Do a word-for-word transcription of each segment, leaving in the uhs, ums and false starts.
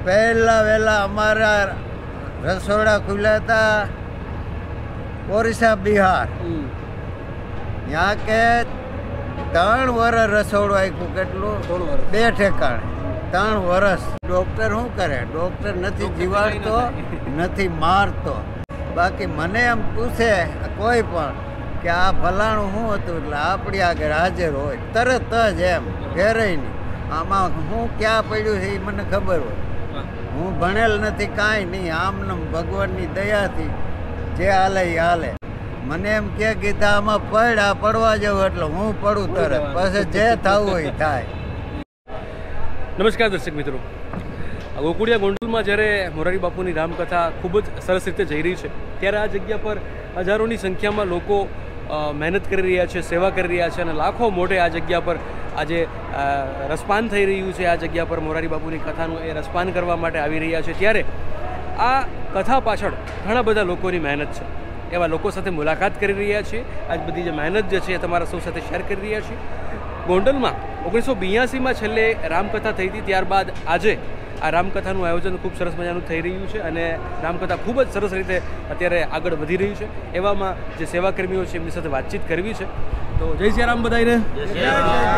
પહેલા વહેલા અમારા રસોડા ખુલ્યા હતા ઓરિસ્સા બિહાર. ત્યાં કે ત્રણ વર્ષ રસોડું આપ્યું. કેટલું? બે ઠેકાણે ત્રણ વર્ષ. ડૉક્ટર શું કરે? ડૉક્ટર નથી જીવાડતો, નથી મારતો. બાકી મને એમ પૂછે કોઈ પણ કે આ ફલાણું શું હતું, એટલે આપણી આગળ હાજર હોય તરત જ, એમ ફેરાય નહીં. આમાં હું ક્યાં પડ્યું છે એ મને ખબર હોય. હું ભણેલ નથી, કાંઈ નહીં. આમને ભગવાનની દયાથી જે હાલે એ હાલે. મને એમ કે ગીતા આમાં પડ, આ પડવા જવું એટલે હું પડું તરત, પછી જે થવું હોય થાય. નમસ્કાર દર્શક મિત્રો, ગોકુળિયા ગોંડલમાં જ્યારે મોરારી બાપુની રામકથા ખૂબ જ સરસ રીતે જઈ રહી છે, ત્યારે આ જગ્યા પર હજારોની સંખ્યામાં લોકો મહેનત કરી રહ્યા છે, સેવા કરી રહ્યા છે અને લાખો મોઢે આ જગ્યા પર આજે રસપાન થઈ રહ્યું છે. આ જગ્યા પર મોરારી બાપુની કથાનું એ રસપાન કરવા માટે આવી રહ્યા છે. ત્યારે આ કથા પાછળ ઘણા બધા લોકોની મહેનત છે. એવા લોકો સાથે મુલાકાત કરી રહ્યા છીએ. આજ બધી જે મહેનત જે છે એ તમારા સૌ સાથે શેર કરી રહ્યા છીએ. ગોંડલમાં ઓગણીસો બ્યાસીમાં છેલ્લે રામકથા થઈ હતી, ત્યારબાદ આજે આ રામકથાનું આયોજન ખૂબ સરસ મજાનું થઈ રહ્યું છે અને રામકથા ખૂબ જ સરસ રીતે અત્યારે આગળ વધી રહી છે. એવામાં જે સેવાકર્મીઓ છે એમની સાથે વાતચીત કરવી છે. તો જય શ્રી રામ બધાઈને. જય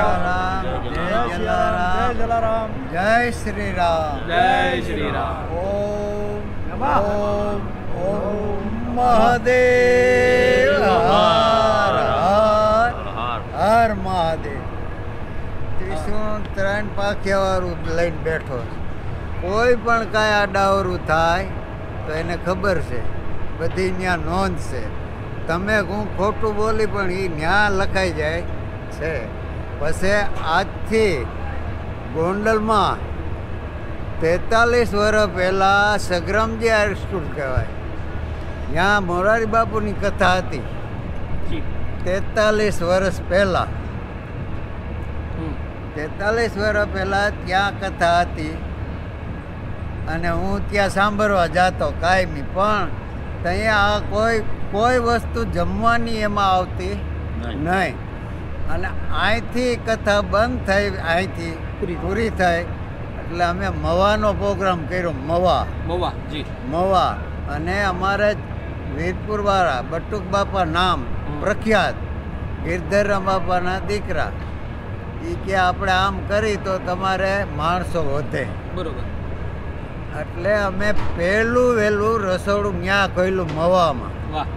જલારામ, જય શ્રી રામ, જય શ્રી રામ. ઓમ ઓમ ઓમ મહાદેવ, હર હર હર મહાદેવ. ત્રિશુળ ત્રણ પાખિયાવાળું લઈને બેઠો. કોઈ પણ કાંઈ આડાવરું થાય તો એને ખબર છે, બધી ત્યાં નોંધ છે. તમે હું ખોટું બોલી પણ એ ન્યા લખાઈ જાય છે. પછી આજથી ગોંડલમાં તેતાલીસ વર્ષ પહેલાં સગ્રામજી હાઈસ્કૂલ કહેવાય, ત્યાં મોરારી બાપુની કથા હતી. તેતાલીસ વર્ષ પહેલાં તેતાલીસ વર્ષ પહેલાં ત્યાં કથા હતી અને હું ત્યાં સાંભળવા જતો કાયમી. પણ ત્યાં આ કોઈ કોઈ વસ્તુ જમવાની એમાં આવતી નહીં. અને અહીંથી કથા બંધ થઈ, અહીંથી પૂરી થઈ એટલે અમે મવાનો પ્રોગ્રામ કર્યો. મવા મવા જી મવા અને અમારે વીરપુરવાળા બટુક બાપા નામ પ્રખ્યાત, ગિરધરરામ બાપાના દીકરા, એ કે આપણે આમ કરી તો તમારે માણસો વધે. બરોબર. એટલે અમે પહેલું વહેલું રસોડું ત્યાં ખોલ્યું મવામાં. વાહ.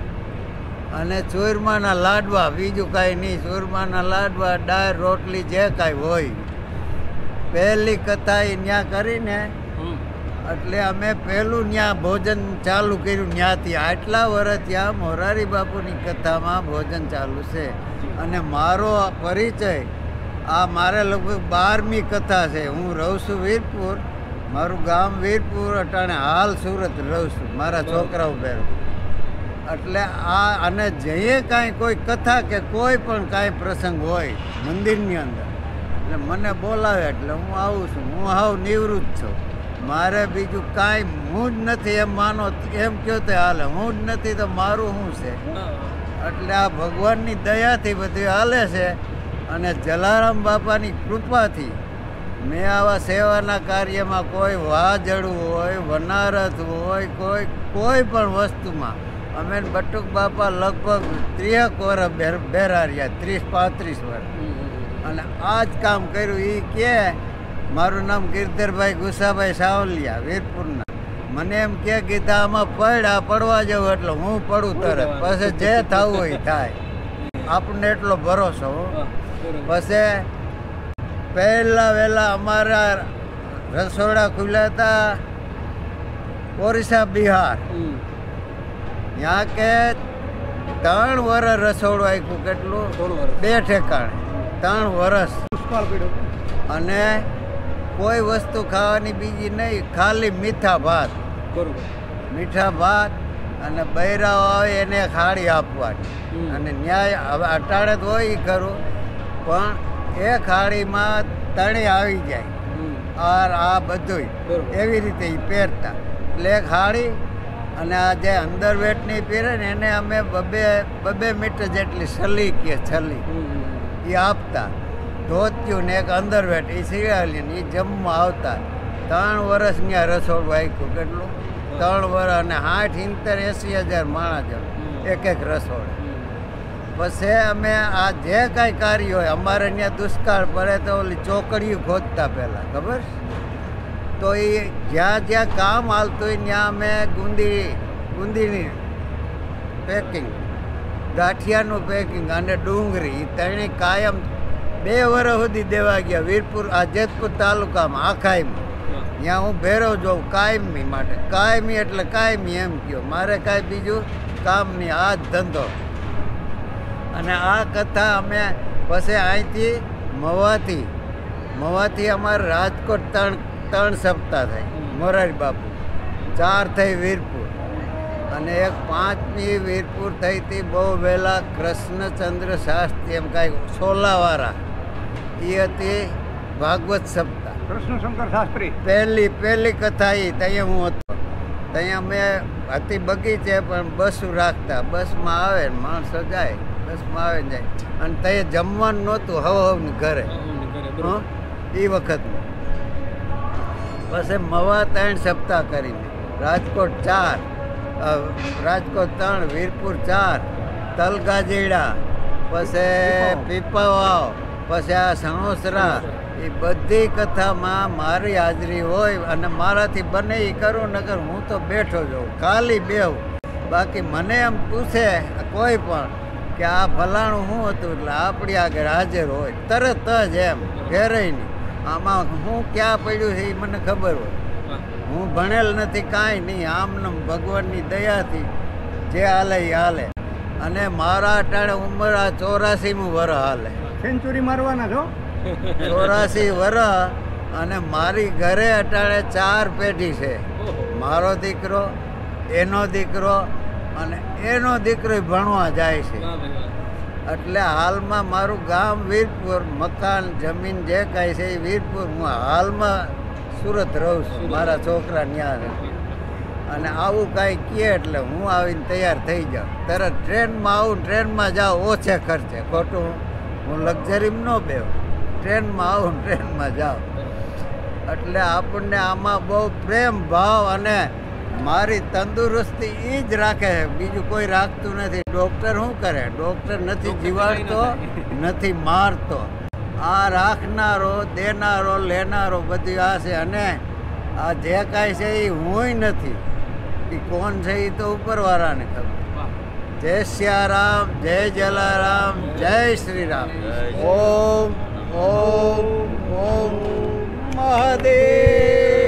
અને ચૂરમાના લાડવા, બીજું કાંઈ નહીં. ચૂરમાના લાડવા, દાળ, રોટલી, જે કાંઈ હોય. પહેલી કથા એ ત્યાં કરીને એટલે અમે પહેલું ત્યાં ભોજન ચાલુ કર્યું. ત્યાંથી આટલા વર્ષ ત્યાં મોરારી બાપુની કથામાં ભોજન ચાલુ છે. અને મારો પરિચય આ મારે લગભગ બારમી કથા છે. હું રહું છું વીરપુર, મારું ગામ વીરપુર, અટાણે હાલ સુરત રહું છું મારા છોકરાઓ ભેર. એટલે આ અને જઈએ કાંઈ કોઈ કથા કે કોઈ પણ કાંઈ પ્રસંગ હોય મંદિરની અંદર એટલે મને બોલાવે એટલે હું આવું છું. હું હાવ નિવૃત્ત છું, મારે બીજું કાંઈ હું જ નથી એમ માનો એમ કહો તો હાલે. હું જ નથી તો મારું શું છે? એટલે આ ભગવાનની દયાથી બધું હાલે છે. અને જલારામ બાપાની કૃપાથી મેં આવા સેવાના કાર્યમાં કોઈ વાજળું હોય, વનારત હોય, કોઈ કોઈ પણ વસ્તુમાં અમે બટુક બાપા લગભગ ત્રીસ વર્ષ બેરા રહ્યા, ત્રીસ પાંત્રીસ વર્ષ. અને આ જ કામ કર્યું. એ કે મારું નામ ગિરધરભાઈ ગુસાભાઈ સાવલિયા, વીરપુરના. મને એમ કે ગીતા આમાં પડ, આ પડવા જવું એટલે હું પડું તરત, પછી જે થવું હોય થાય. આપણને એટલો ભરોસો. પછી પહેલા વહેલા અમારા રસોડા ખુલ્યા હતા ઓરિસ્સા બિહાર. ત્યાં કે ત્રણ વર્ષ રસોડું આપ્યું. કેટલું? બે ઠેકાણે ત્રણ વર્ષ. અને કોઈ વસ્તુ ખાવાની બીજી નહીં, ખાલી મીઠા ભાત. મીઠા ભાત અને બૈરાઓ આવે એને ખાડી આપવાની. અને ન્યાય હવે અટાણે તો હોય ખરું, પણ એ ખાડીમાં તણી આવી જાય. આ આ બધું એવી રીતે એ પહેરતા. એટલે એ ખાડી અને આ જે અંડરવેટની પહેરે ને એને અમે બબે બબે મીટર જેટલી છલી કે છલી એ આપતા. ધોત્યું ને એક અંડરવેટ એ સિરિયાલી એ જમવા આવતા. ત્રણ વર્ષ ત્યાં રસોડું વાગ્યું કેટલું ત્રણ વર્ષ અને આઠ ઇંતર એંસી હજાર માણસ જણ એક એક રસોડ. પછી અમે આ જે કાંઈ કાર્ય હોય અમારે ત્યાં દુષ્કાળ પડે તો ઓલી ચોકડીઓ ખોદતા પહેલાં ખબર તો એ જ્યાં જ્યાં કામ હાલતું હોય ત્યાં અમે ગુંદી ગુંદીની પેકિંગ ગાંઠિયાનું પેકિંગ અને ડુંગળી એ ત્રણેય કાયમ બે વર્ષ સુધી દેવા ગયા વીરપુર આ જેતપુર તાલુકામાં આખાઈમાં. ત્યાં હું ભેરો જોઉં કાયમી માટે કાયમી એટલે કાયમી એમ કહો મારે કાંઈ બીજું કામ નહીં આ જ ધંધો. અને આ કથા અમે પછી અહીંથી મવાથી મવાથી અમારે રાજકોટ ત્રણ ત્રણ સપ્તાહ થઈ મોરારી બાપુ ચાર થઈ વીરપુર અને એક પાંચમી વીરપુર થઈ હતી બહુ વહેલા કૃષ્ણચંદ્ર શાસ્ત્રી એમ કાંઈક સોલાવાળા એ હતી ભાગવત સપ્તાહ કૃષ્ણશંકર શાસ્ત્રી પહેલી પહેલી કથા એ ત્યાં હું હતો ત્યાં અમે હતી બગીચે પણ બસો રાખતા બસમાં આવે ને માણસો જાય બસમાં આવે ને જાય અને ત્યાં જમવાનું નહોતું હવ હવની ઘરે એ વખતનું. પછી મવા ત્રણ સપ્તાહ કરીને રાજકોટ ચાર રાજકોટ ત્રણ વીરપુર ચાર તલગાજીડા પછી પીપાવાવ પછી આ સણોસરા એ બધી કથામાં મારી હાજરી હોય અને મારાથી બને એ કરું નકર હું તો બેઠો જાઉં ખાલી બેહું. બાકી મને એમ પૂછે કોઈ પણ કે આ ફલાણું શું હતું એટલે આપણી આગળ હાજર હોય તરત જ એમ ફેરાય નહીં. આમાં હું ક્યાં પડ્યું છે એ મને ખબર હોય. હું ભણેલ નથી કાંઈ નહીં આમને ભગવાનની દયાથી જે હાલે એ હાલે. અને મારા અટાણે ઉંમર આ ચોરાસીમું વરસ હાલે સેન્ચુરી મારવાના છો ચોરાસી વરસ અને મારી ઘરે અટાણે ચાર પેઢી છે મારો દીકરો એનો દીકરો અને એનો દીકરો ભણવા જાય છે. એટલે હાલમાં મારું ગામ વીરપુર મકાન જમીન જે કાંઈ છે એ વીરપુર હું હાલમાં સુરત રહું છું મારા છોકરા ત્યાં રહે. અને આવું કાંઈ કહે એટલે હું આવીને તૈયાર થઈ જાઉં તરત ટ્રેનમાં આવું ટ્રેનમાં જાઉં ઓછે ખર્ચે ખોટું હું લક્ઝરીમાં ન બેહું ટ્રેનમાં આવું ટ્રેનમાં જાઉં. એટલે આપણને આમાં બહુ પ્રેમ ભાવ અને મારી તંદુરસ્તી એ જ રાખે છે બીજું કોઈ રાખતું નથી. ડૉક્ટર શું કરે ડૉક્ટર નથી જીવાડતો નથી મારતો આ રાખનારો દેનારો લેનારો બધું આ છે. અને આ જે કાંઈ છે એ હુંય નથી એ કોણ છે એ તો ઉપરવાળાને ખબર. જય સિયારામ જય જલારામ જય શ્રી રામ. ઓમ ઓમ ઓમ મહાદેવ.